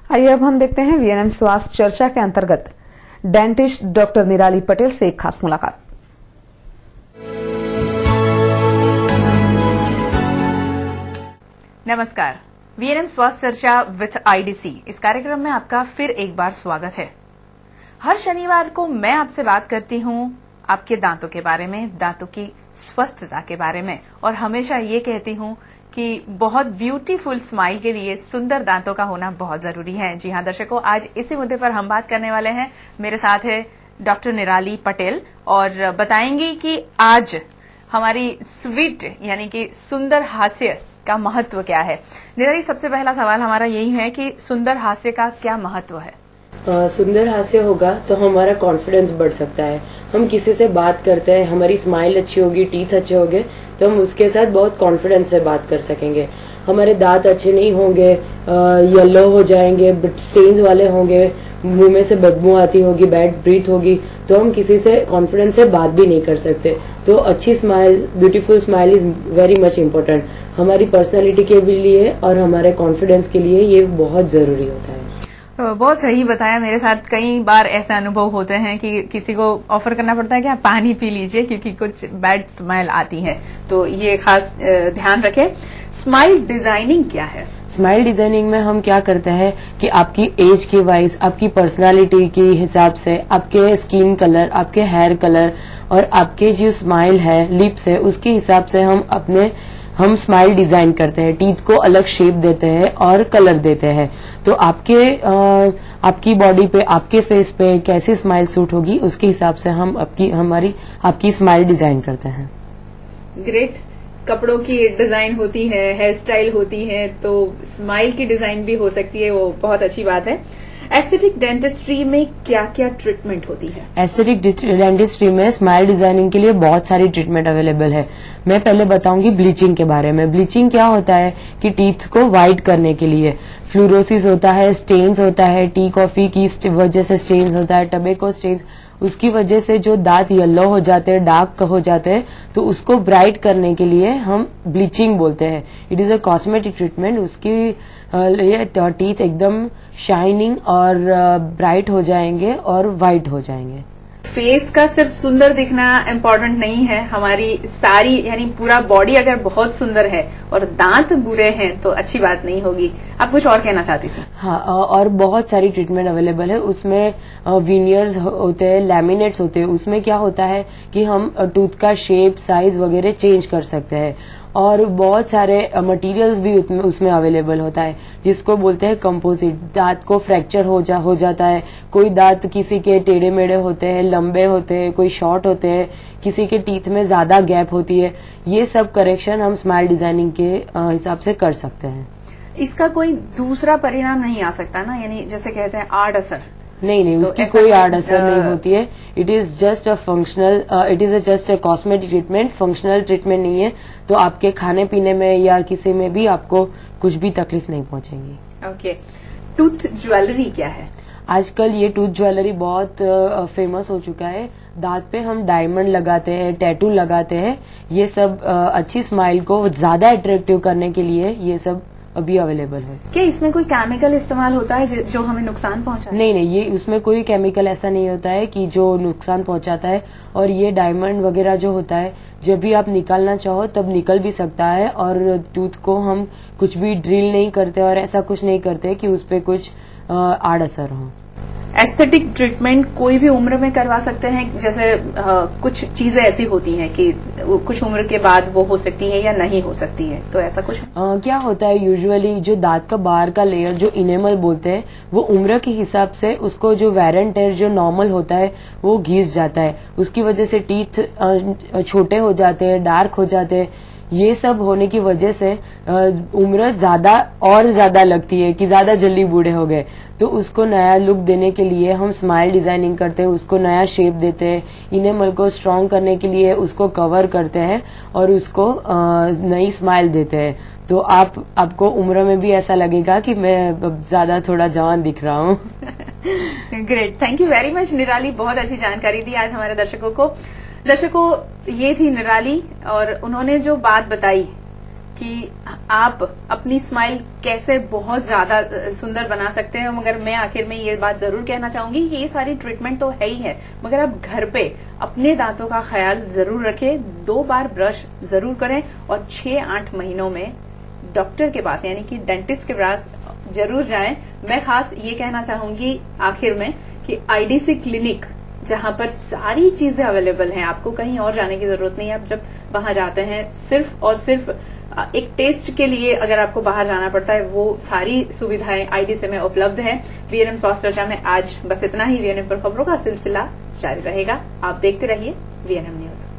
आइए अब हम देखते हैं वीएनएम स्वास्थ्य चर्चा के अंतर्गत डेंटिस्ट डॉक्टर निराली पटेल से एक खास मुलाकात। नमस्कार, वीएनएम स्वास्थ्य चर्चा विथ आईडीसी इस कार्यक्रम में आपका फिर एक बार स्वागत है। हर शनिवार को मैं आपसे बात करती हूं आपके दांतों के बारे में, दांतों की स्वस्थता के बारे में, और हमेशा ये कहती हूं कि बहुत ब्यूटीफुल स्माइल के लिए सुंदर दांतों का होना बहुत जरूरी है। जी हां दर्शकों, आज इसी मुद्दे पर हम बात करने वाले हैं। मेरे साथ है डॉक्टर निराली पटेल और बताएंगी कि आज हमारी स्वीट यानी कि सुंदर हास्य का महत्व क्या है। निराली, सबसे पहला सवाल हमारा यही है कि सुंदर हास्य का क्या महत्व है? सुंदर हास्य होगा तो हमारा कॉन्फिडेंस बढ़ सकता है। हम किसी से बात करते हैं, हमारी स्माइल अच्छी होगी, टीथ अच्छे होंगे तो हम उसके साथ बहुत कॉन्फिडेंस से बात कर सकेंगे। हमारे दांत अच्छे नहीं होंगे, येलो हो जाएंगे, स्टेन्स वाले होंगे, मुंह में से बदबू आती होगी, बैड ब्रीथ होगी, तो हम किसी से कॉन्फिडेंस से बात भी नहीं कर सकते। तो अच्छी smile, beautiful smile is very much important हमारी पर्सनैलिटी के लिए और हमारे कॉन्फिडेंस के लिए। ये बहुत जरूरी होता है। बहुत सही बताया। मेरे साथ कई बार ऐसे अनुभव होते हैं कि किसी को ऑफर करना पड़ता है कि आप पानी पी लीजिए क्योंकि कुछ बैड स्माइल आती है, तो ये खास ध्यान रखें। स्माइल डिजाइनिंग क्या है? स्माइल डिजाइनिंग में हम क्या करते हैं कि आपकी एज के वाइज, आपकी पर्सनालिटी के हिसाब से, आपके स्किन कलर, आपके हेयर कलर और आपके जो स्माइल है, लिप्स है, उसके हिसाब से हम स्माइल डिजाइन करते हैं। टीथ को अलग शेप देते हैं और कलर देते हैं। तो आपकी बॉडी पे, आपके फेस पे कैसी स्माइल सूट होगी उसके हिसाब से हम आपकी स्माइल डिजाइन करते हैं। ग्रेट। कपड़ों की डिजाइन होती है, हेयर स्टाइल होती है, तो स्माइल की डिजाइन भी हो सकती है, वो बहुत अच्छी बात है। एस्थेटिक डेंटिस्ट्री में क्या क्या ट्रीटमेंट होती है? एस्थेटिक डेंटिस्ट्री में स्माइल डिजाइनिंग के लिए बहुत सारी ट्रीटमेंट अवेलेबल है। मैं पहले बताऊंगी ब्लीचिंग के बारे में। ब्लीचिंग क्या होता है कि टीथ को व्हाइट करने के लिए फ्लोरोसिस होता है, स्टेन्स होता है, टी कॉफी की वजह से स्टेन्स होता है, टबेको स्टेन्स, उसकी वजह से जो दांत येलो हो जाते हैं, डार्क हो जाते हैं, तो उसको ब्राइट करने के लिए हम ब्लीचिंग बोलते हैं। It is a cosmetic treatment. उसकी टीथ एकदम शाइनिंग और ब्राइट हो जाएंगे और व्हाइट हो जाएंगे। फेस का सिर्फ सुंदर दिखना इम्पोर्टेंट नहीं है, हमारी सारी यानी पूरा बॉडी अगर बहुत सुंदर है और दांत बुरे हैं तो अच्छी बात नहीं होगी। आप कुछ और कहना चाहती थी? हाँ, और बहुत सारी ट्रीटमेंट अवेलेबल है। उसमें वीनियर्स होते हैं, लैमिनेट्स होते हैं। उसमें क्या होता है कि हम टूथ का शेप, साइज वगैरह चेंज कर सकते हैं और बहुत सारे मटेरियल्स भी उसमें अवेलेबल होता है जिसको बोलते हैं कंपोजिट। दांत को फ्रैक्चर हो जाता है, कोई दांत किसी के टेढ़े मेढ़े होते हैं, लंबे होते हैं, कोई शॉर्ट होते हैं, किसी के टीथ में ज्यादा गैप होती है। ये सब करेक्शन हम स्माइल डिजाइनिंग के हिसाब से कर सकते हैं। इसका कोई दूसरा परिणाम नहीं आ सकता ना, यानी जैसे कहते हैं आड़ असर? नहीं, तो उसकी कोई आड़ असर नहीं होती है। It is just a functional, it is just a cosmetic treatment, functional treatment नहीं है। तो आपके खाने पीने में या किसी में भी आपको कुछ भी तकलीफ नहीं पहुंचेगी। ओके। टूथ ज्वेलरी क्या है? आजकल ये टूथ ज्वेलरी बहुत फेमस हो चुका है। दांत पे हम डायमंड लगाते हैं, टैटू लगाते हैं। ये सब अच्छी स्माइल को ज्यादा अट्रैक्टिव करने के लिए ये सब अभी अवेलेबल है। क्या इसमें कोई केमिकल इस्तेमाल होता है जो हमें नुकसान पहुंचाए? नहीं, ये उसमें कोई केमिकल ऐसा नहीं होता है कि जो नुकसान पहुंचाता है। और ये डायमंड वगैरह जो होता है, जब भी आप निकालना चाहो तब निकल भी सकता है। और टूथ को हम कुछ भी ड्रिल नहीं करते और ऐसा कुछ नहीं करते कि उस पर कुछ आड़ असर हो। एस्थेटिक ट्रीटमेंट कोई भी उम्र में करवा सकते हैं? जैसे कुछ चीजें ऐसी होती हैं कि कुछ उम्र के बाद वो हो सकती है या नहीं हो सकती है, तो ऐसा कुछ क्या होता है, यूजुअली जो दांत का बाहर का लेयर जो इनेमल बोलते हैं, वो उम्र के हिसाब से उसको जो वेर एंड टेयर जो नॉर्मल होता है वो घिस जाता है। उसकी वजह से टीथ छोटे हो जाते हैं, डार्क हो जाते हैं। ये सब होने की वजह से उम्र ज्यादा लगती है कि ज्यादा जल्दी बूढ़े हो गए। तो उसको नया लुक देने के लिए हम स्माइल डिजाइनिंग करते हैं, उसको नया शेप देते हैं, इनेमल को स्ट्रांग करने के लिए उसको कवर करते हैं और उसको नई स्माइल देते हैं। तो आपको उम्र में भी ऐसा लगेगा कि मैं ज्यादा थोड़ा जवान दिख रहा हूँ। Great, thank you very much Nirali, बहुत अच्छी जानकारी दी आज हमारे दर्शकों को। ये थी निराली और उन्होंने जो बात बताई कि आप अपनी स्माइल कैसे बहुत ज्यादा सुंदर बना सकते हैं, मगर मैं आखिर में ये बात जरूर कहना चाहूंगी कि ये सारी ट्रीटमेंट तो है ही है, मगर आप घर पे अपने दांतों का ख्याल जरूर रखें, 2 बार ब्रश जरूर करें और 6-8 महीनों में डॉक्टर के पास यानी कि डेंटिस्ट के पास जरूर जाएं। मैं खास ये कहना चाहूंगी आखिर में कि आईडीसी क्लिनिक जहां पर सारी चीजें अवेलेबल हैं, आपको कहीं और जाने की जरूरत नहीं है। आप जब वहां जाते हैं सिर्फ और सिर्फ एक टेस्ट के लिए अगर आपको बाहर जाना पड़ता है, वो सारी सुविधाएं आईडीसी में उपलब्ध है। वीएनएम स्वास्थ्य चर्चा में आज बस इतना ही। वीएनएम पर खबरों का सिलसिला जारी रहेगा। आप देखते रहिए वीएनएम न्यूज।